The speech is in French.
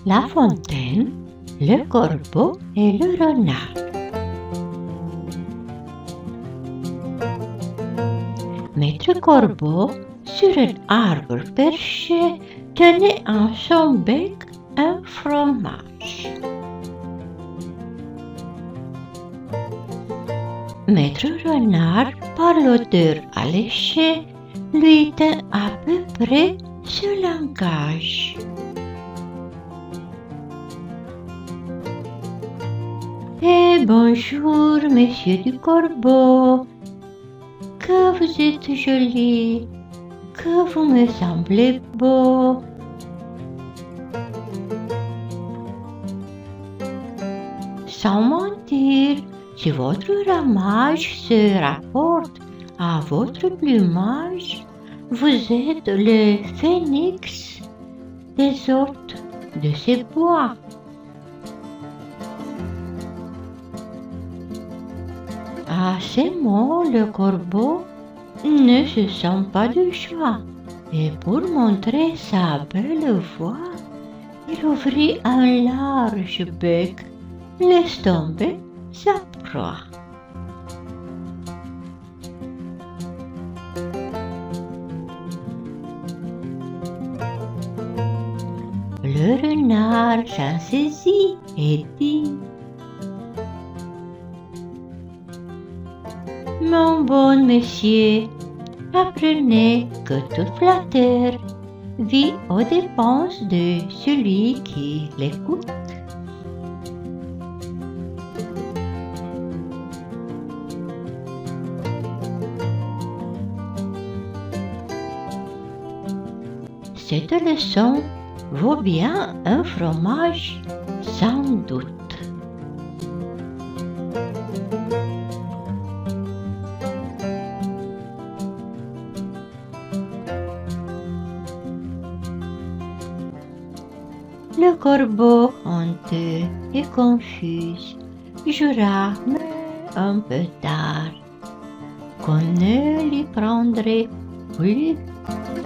La fontaine, le corbeau et le renard. Maître Corbeau, sur un arbre perché, tenait en son bec un fromage. Maître Renard, par l'odeur alléchée, lui tint à peu près ce langage. Eh bonjour, monsieur du Corbeau, que vous êtes joli, que vous me semblez beau. Sans mentir, si votre ramage se rapporte à votre plumage, vous êtes le phénix des hôtes de ces bois. À ces mots, le corbeau ne se sent pas de joie, et pour montrer sa belle voix, il ouvrit un large bec, laisse tomber sa proie. Le renard s'en saisit et dit: Mon bon monsieur, apprenez que tout flatteur vit aux dépenses de celui qui l'écoute. Cette leçon vaut bien un fromage, sans doute. Le corbeau, honteux et confus, jura, mais un peu tard, qu'on ne l'y prendrait plus.